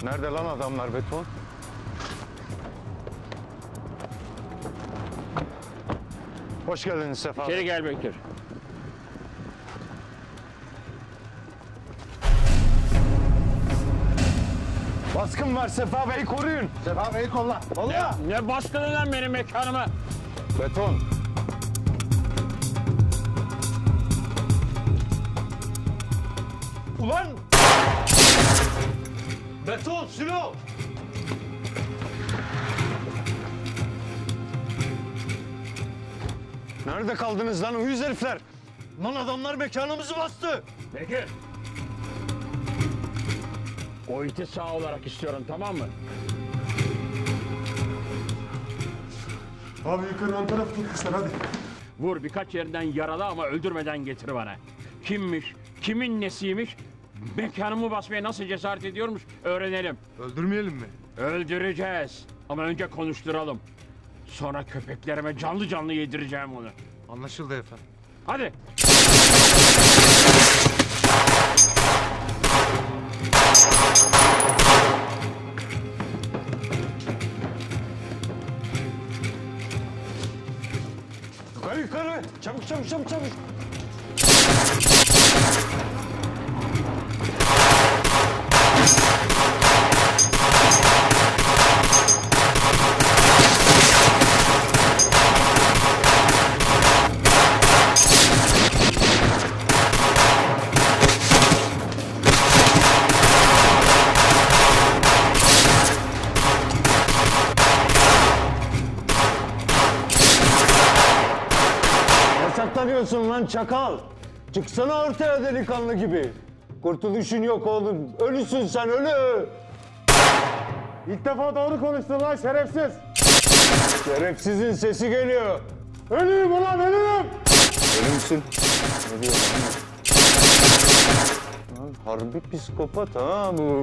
Nerede lan adamlar Beton? Hoş geldiniz Sefa. İçeri gel Bekir. Baskın var Sefa Bey, koruyun. Sefa Bey'i kolla. Kolla. Ne baskını lan benim mekanıma? Beton. Ulan! Beton, Sülo! Nerede kaldınız lan uyuz herifler? Lan adamlar mekanımızı bastı. Bekir. O iti sağ olarak istiyorum, tamam mı? Abi yukarı ön tarafı tutmuşlar hadi. Vur, birkaç yerinden yaralı ama öldürmeden getir bana. Kimmiş, kimin nesiymiş, mekanımı basmaya nasıl cesaret ediyormuş öğrenelim. Öldürmeyelim mi? Öldüreceğiz ama önce konuşturalım. Sonra köpeklerime canlı canlı yedireceğim onu. Anlaşıldı efendim. Hadi. Yukarı yukarı. Çabuk çabuk çabuk çabuk. Saklanıyorsun lan çakal. Çıksana ortaya delikanlı gibi. Kurtuluşun yok oğlum. Ölüsün sen, ölü. İlk defa doğru konuştun lan şerefsiz. Şerefsizin sesi geliyor. Ölüyüm ulan ölüyüm. Ölümsün. Ne diyor lan? Harbi psikopat ha bu.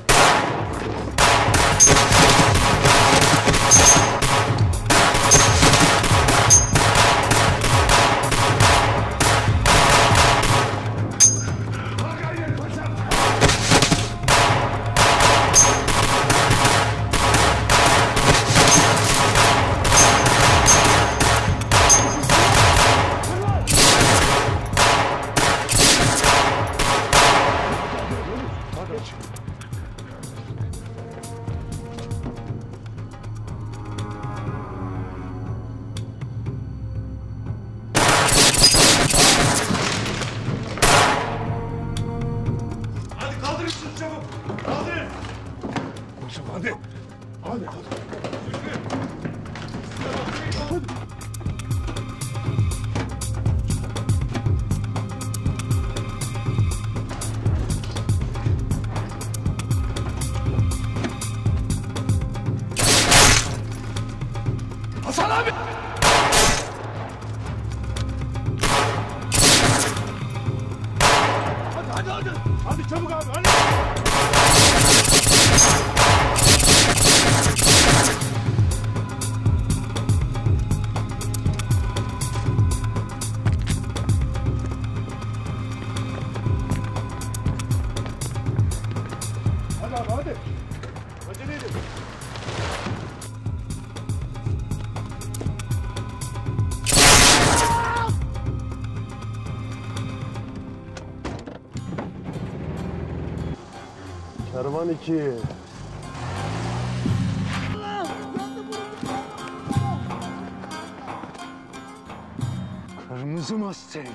Hasan abi! Hadi. Hadi çabuk abi hadi. Hadi abi hadi. Acele edin. Kervan 2. Kırmızı Mustang.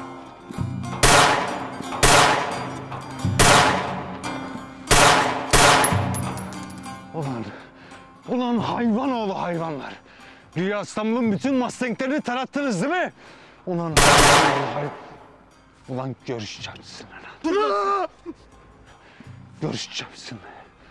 Ulan hayvan oğlu hayvanlar. Güya İstanbul'un bütün Mustang'lerini tarattınız değil mi? Ulan hayvan oğlu hayvan. Ulan görüşeceğim sizinle lan. Görüşeceğim sizinle.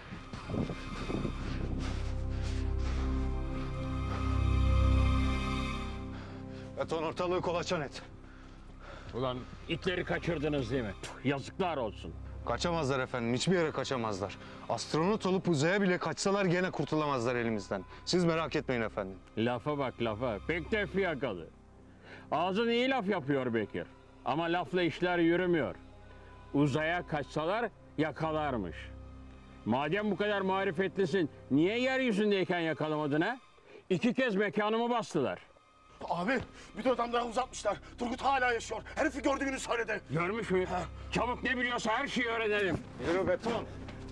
Beton ortalığı kolaçan et. Ulan itleri kaçırdınız değil mi? Yazıklar olsun. Kaçamazlar efendim, hiçbir yere kaçamazlar. Astronot olup uzaya bile kaçsalar gene kurtulamazlar elimizden. Siz merak etmeyin efendim. Lafa bak lafa. Pek de fiyakalı. Ağzın iyi laf yapıyor Bekir. Ama lafla işler yürümüyor. Uzaya kaçsalar yakalarmış. Madem bu kadar marifetlisin, niye yeryüzündeyken yakalamadın ha? 2 kez mekanımı bastılar. Abi bir de adam daha uzatmışlar. Turgut hala yaşıyor. Herifi gördüğünü söyledi. Görmüş mü? Çabuk ne biliyorsa her şeyi öğrenelim. Yürü beton.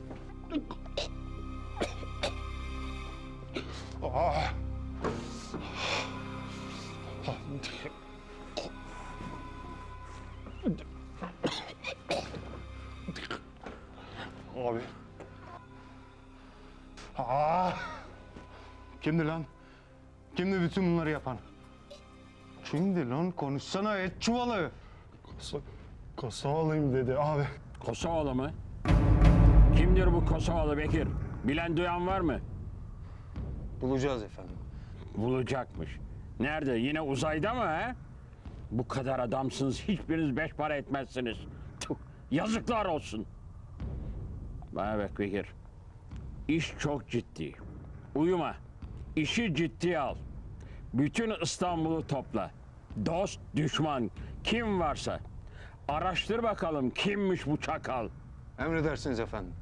Ah. Abi. Aa! Kimdi lan? Kimdi bütün bunları yapan? Kimdi lan? Konuşsana et çuvalı. Kosovalıyım dedi abi. Kosovalı mı? Kimdir bu Kosovalı Bekir? Bilen duyan var mı? Bulacağız efendim. Bulacakmış. Nerede? Yine uzayda mı ha? Bu kadar adamsınız, hiçbiriniz 5 para etmezsiniz. Tüh, yazıklar olsun. Bana bak Bekir. İş çok ciddi. Uyuma. İşi ciddiye al. Bütün İstanbul'u topla. Dost, düşman, kim varsa. Araştır bakalım kimmiş bu çakal. Emredersiniz efendim.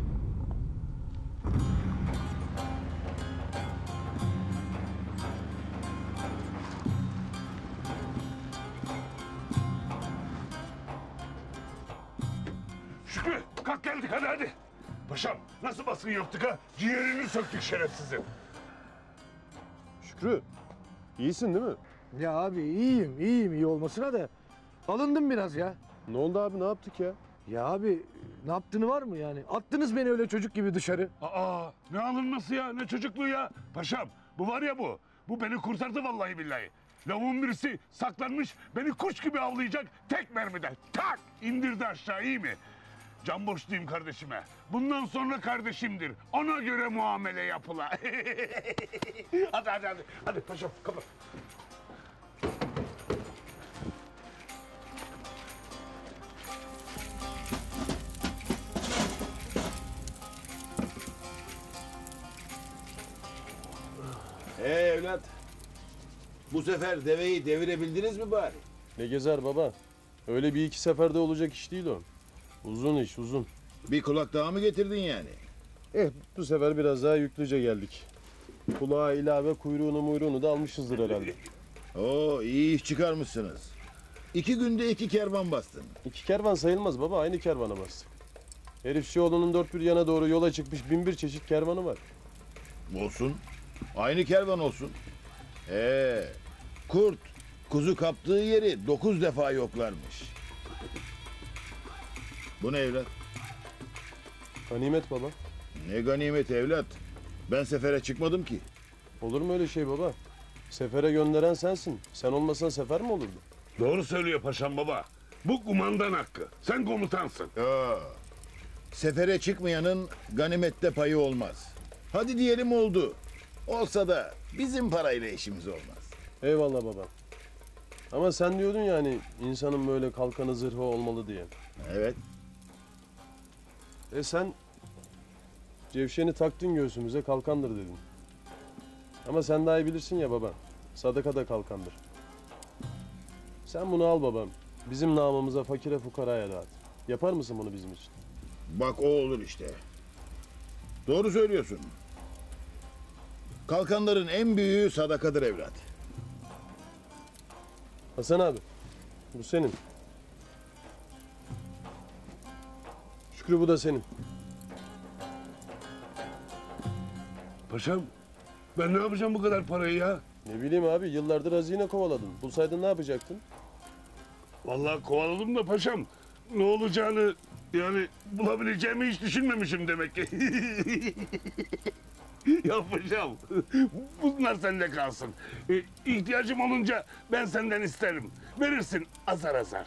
Şükrü kalk geldik hadi. Paşam nasıl basın yaptık ha? Ciğerini söktük şerefsizim. Şükrü, iyisin değil mi? Ya abi iyiyim iyi olmasına da alındım biraz ya. Ne oldu abi, ne yaptık ya? Ya abi ne yaptığını var mı yani? Attınız beni öyle çocuk gibi dışarı. Aa ne alınması ya ne çocukluğu ya. Paşam bu var ya bu. Bu beni kurtardı vallahi billahi. Lavuğun birisi saklanmış beni kuş gibi avlayacak tek mermiden. Tak indirdi aşağı iyi mi? Can borçluyum kardeşime. Bundan sonra kardeşimdir. Ona göre muamele yapıla. hadi. Hadi paşam kapat. Evlat. Bu sefer deveyi devirebildiniz mi bari? Ne gezer baba? Öyle bir iki seferde olacak iş değil o. Uzun iş, uzun. Bir kulak daha mı getirdin yani? Bu sefer biraz daha yüklüce geldik. Kulağa ilave kuyruğunu da almışızdır herhalde. Oo iyi iş çıkarmışsınız. 2 günde 2 kervan bastın. İki kervan sayılmaz baba, aynı kervana bastık. Herifçioğlu'nun dört bir yana doğru yola çıkmış 1001 çeşit kervanı var. Olsun. Aynı kervan olsun. Kurt kuzu kaptığı yeri 9 defa yoklarmış. Bu ne evlat? Ganimet baba. Ne ganimet evlat? Ben sefere çıkmadım ki. Olur mu öyle şey baba? Sefere gönderen sensin. Sen olmasan sefer mi olurdu? Doğru söylüyor paşam baba. Bu kumandan hakkı. Sen komutansın. Sefere çıkmayanın ganimette payı olmaz. Hadi diyelim oldu. Olsa da bizim parayla işimiz olmaz. Eyvallah baba. Ama sen diyordun yani insanın böyle kalkanı zırhı olmalı diye. Evet. Sen cevşeni taktın göğsümüze kalkandır dedin. Ama sen daha iyi bilirsin ya baba. Sadaka da kalkandır. Sen bunu al babam. Bizim namımıza fakire fukaraya dağıt. Yapar mısın bunu bizim için? Bak o olur işte. Doğru söylüyorsun. Kalkanların en büyüğü sadakadır evlat. Hasan abi. Bu senin. Şükrü bu da senin. Paşam ben ne yapacağım bu kadar parayı ya? Ne bileyim abi, yıllardır hazine kovaladın. Bulsaydın ne yapacaktın? Vallahi kovaladım da paşam. Ne olacağını yani bulabileceğimi hiç düşünmemişim demek ki. Ya paşam bunlar sende kalsın. İhtiyacım olunca ben senden isterim. Verirsin azar azar.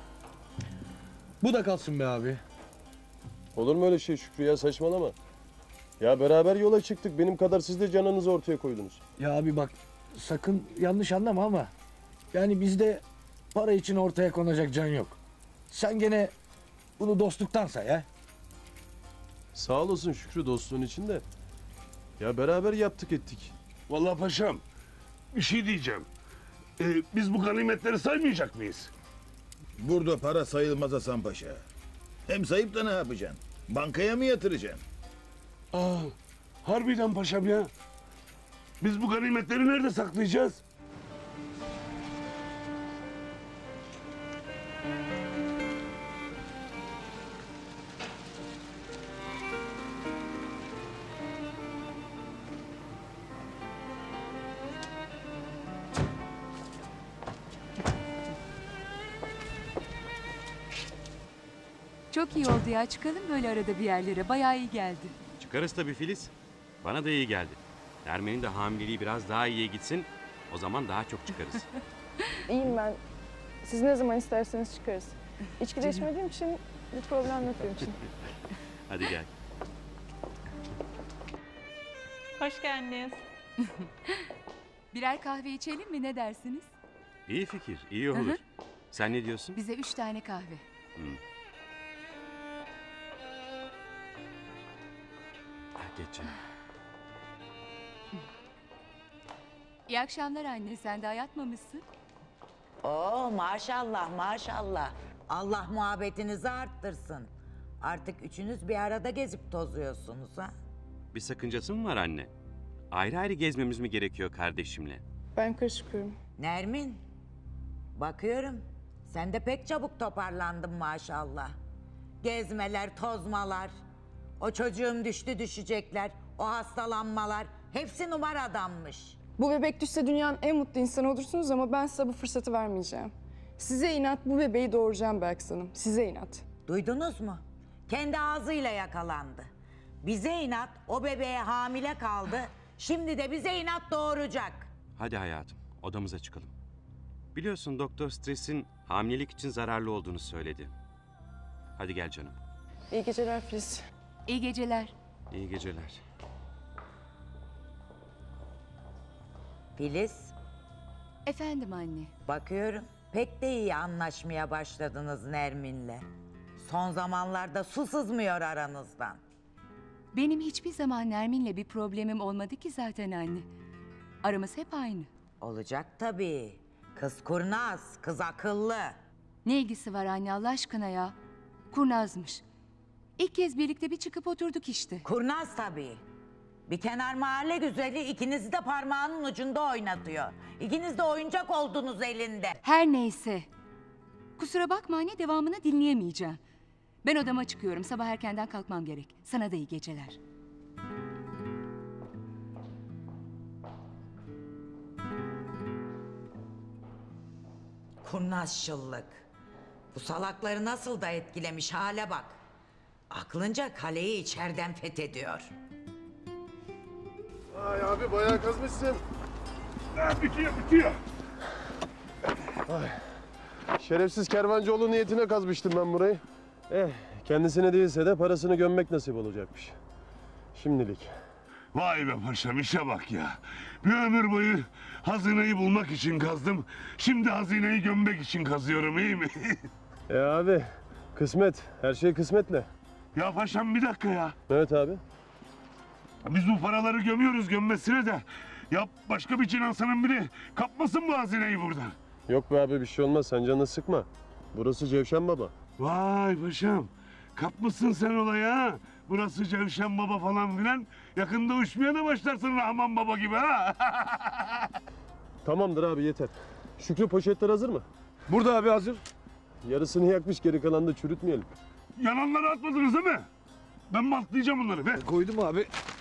Bu da kalsın be abi. Olur mu öyle şey Şükrü ya, saçmalama. Ya beraber yola çıktık. Benim kadar siz de canınızı ortaya koydunuz. Ya abi bak sakın yanlış anlama ama yani bizde para için ortaya konacak can yok. Sen gene bunu dostluktan say ha. Sağ olasın Şükrü dostluğun için de. Ya beraber yaptık ettik. Vallahi paşam bir şey diyeceğim. Biz bu ganimetleri saymayacak mıyız? Burada para sayılmaz Hasan Paşa. Hem sayıp da ne yapacaksın? Bankaya mı yatıracaksın? Aa, harbiden paşam ya. Biz bu ganimetleri nerede saklayacağız? Çok iyi oldu ya. Çıkalım böyle arada bir yerlere. Bayağı iyi geldi. Çıkarız tabii Filiz. Bana da iyi geldi. Nermin'in de hamileliği biraz daha iyiye gitsin. O zaman daha çok çıkarız. İyiyim ben. Siz ne zaman isterseniz çıkarız. İçki de içmediğim için bir problem yok benim için. Hadi gel. Hoş geldiniz. Birer kahve içelim mi? Ne dersiniz? İyi fikir, iyi olur. Sen ne diyorsun? Bize 3 tane kahve. Geç canım. İyi akşamlar anne. Sen daha yatmamışsın. Oo maşallah maşallah. Allah muhabbetinizi arttırsın. Artık üçünüz bir arada gezip tozuyorsunuz ha? Bir sakıncası mı var anne? Ayrı ayrı gezmemiz mi gerekiyor kardeşimle? Ben karışıkıyorum. Nermin, bakıyorum sen de pek çabuk toparlandın maşallah. Gezmeler, tozmalar, o çocuğum düştü düşecekler, o hastalanmalar hepsi numaradanmış. Bu bebek düşse dünyanın en mutlu insanı olursunuz ama ben size bu fırsatı vermeyeceğim. Size inat bu bebeği doğuracağım Belkıs Hanım. Size inat. Duydunuz mu? Kendi ağzıyla yakalandı. Bize inat o bebeğe hamile kaldı. Şimdi de bize inat doğuracak. Hadi hayatım, odamıza çıkalım. Biliyorsun doktor stresin hamilelik için zararlı olduğunu söyledi. Hadi gel canım. İyi geceler Filiz. İyi geceler. İyi geceler. Filiz, Efendim anne. bakıyorum pek de iyi anlaşmaya başladınız Nermin'le. Son zamanlarda su sızmıyor aranızdan. Benim hiçbir zaman Nermin'le bir problemim olmadı ki zaten anne. Aramız hep aynı. Olacak tabii. Kız kurnaz, kız akıllı. Ne ilgisi var anne Allah aşkına ya? Kurnazmış. İlk kez birlikte bir çıkıp oturduk işte. Kurnaz tabii. Bir kenar mahalle güzeli ikinizi de parmağının ucunda oynatıyor. İkiniz de oyuncak oldunuz elinde. Her neyse. Kusura bakma anne devamını dinleyemeyeceğim. Ben odama çıkıyorum. Sabah erkenden kalkmam gerek. Sana da iyi geceler. Kurnaz şıllık. Bu salakları nasıl da etkilemiş hale bak. Aklınca kaleyi içeriden fethediyor. Ay abi bayağı kazmışsın. Bitiyor. Şerefsiz kervancıoğlu niyetine kazmıştım ben burayı. Kendisine değilse de parasını gömmek nasip olacakmış. Şimdilik. Vay be paşam işe bak ya. Bir ömür boyu hazineyi bulmak için kazdım. Şimdi hazineyi gömmek için kazıyorum iyi mi? Abi kısmet. Her şey kısmetle. Ya paşam bir dakika ya. Evet abi. Biz bu paraları gömüyoruz gömmesine de. Ya başka bir cinansının biri kapmasın bu hazineyi buradan. Yok be abi bir şey olmaz. Sen canını sıkma. Burası Cevşen Baba. Vay paşam. Kapmışsın sen olaya. Burası Cevşen Baba falan filan. Yakında uçmaya da başlarsın Rahman Baba gibi ha. Tamamdır abi yeter. Şükrü poşetler hazır mı? Burada abi hazır. Yarısını yakmış geri kalanını da çürütmeyelim. Yananları atmadınız değil mi? Ben bantlayacağım onları. Ver. Koydum abi.